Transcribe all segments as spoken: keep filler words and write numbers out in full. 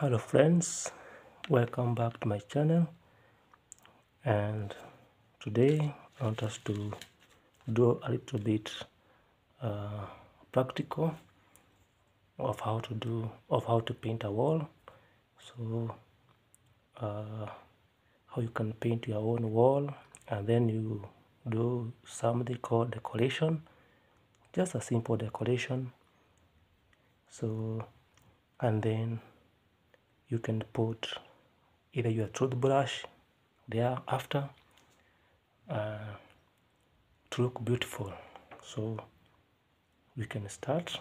Hello friends, welcome back to my channel, and today I want us to do a little bit uh, practical of how to do of how to paint a wall. So uh, how you can paint your own wall, and then you do something called decoration, just a simple decoration. So and then you can put either your toothbrush there after uh, to look beautiful. So we can start.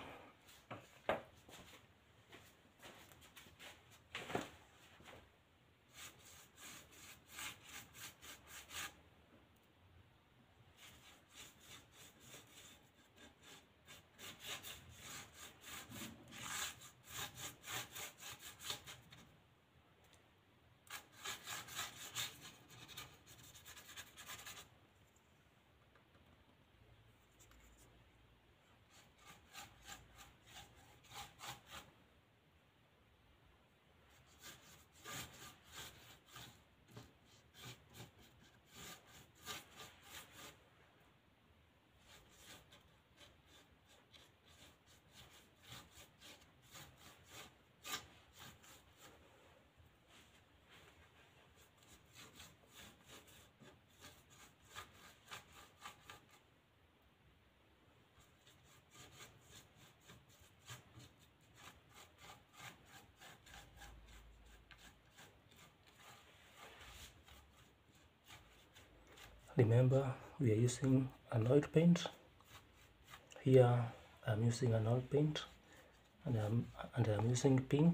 Remember, we are using an oil paint. Here I'm using an oil paint, and I'm and I'm using pink.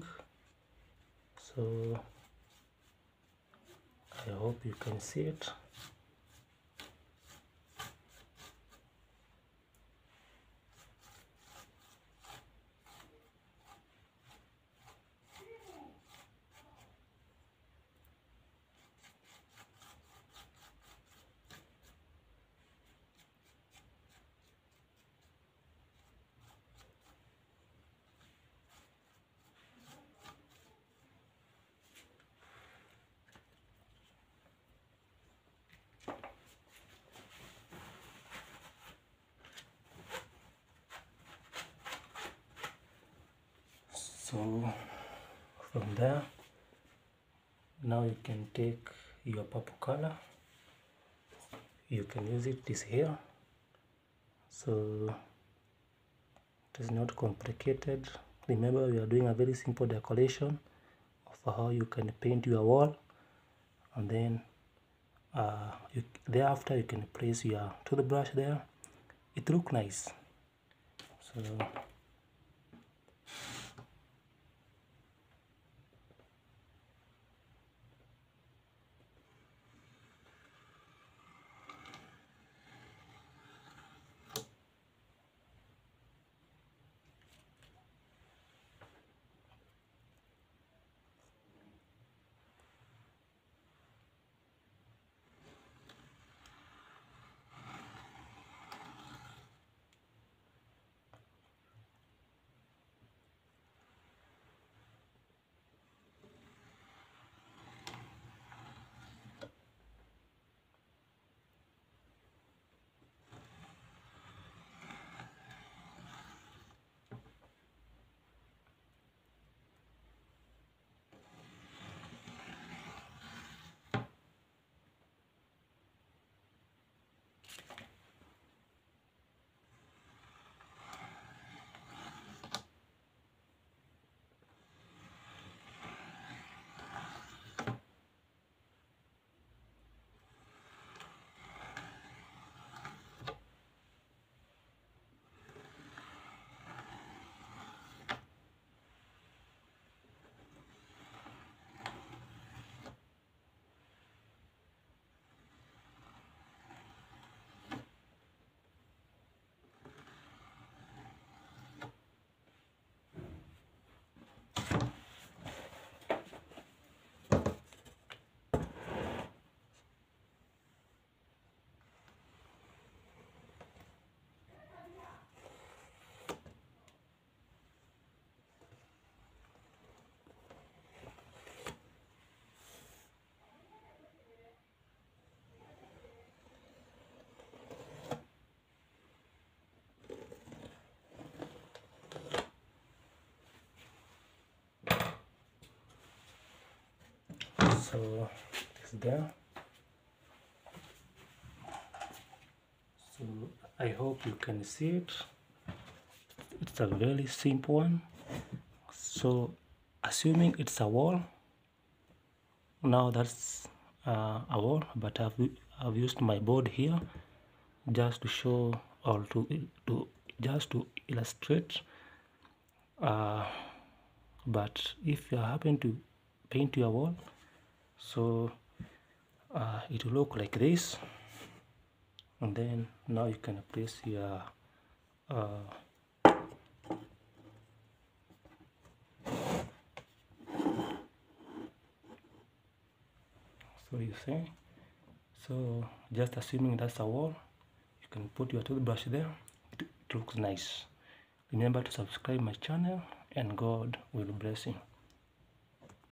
So I hope you can see it. So from there, now you can take your purple color. You can use it this here. So it is not complicated. Remember, we are doing a very simple decoration of how you can paint your wall, and then uh, you, thereafter you can place your toothbrush there. It look nice. So So it's there. So I hope you can see it. It's a very simple one. So assuming it's a wall, now that's uh, a wall, but I've, I've used my board here just to show or to to just to illustrate. Uh, but if you happen to paint your wall, so uh, it will look like this, and then now you can place your uh, so you see, so just assuming that's a wall, you can put your toothbrush there. It, it looks nice. Remember to subscribe my channel, and God will bless you.